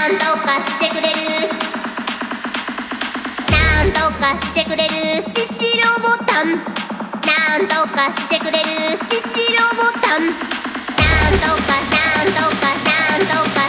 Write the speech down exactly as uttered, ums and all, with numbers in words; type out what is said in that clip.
なんとかしてくれる、なんとかしてくれるししろボタン、なんとかしてくれるししろボタン、なんとかなんとかなんとか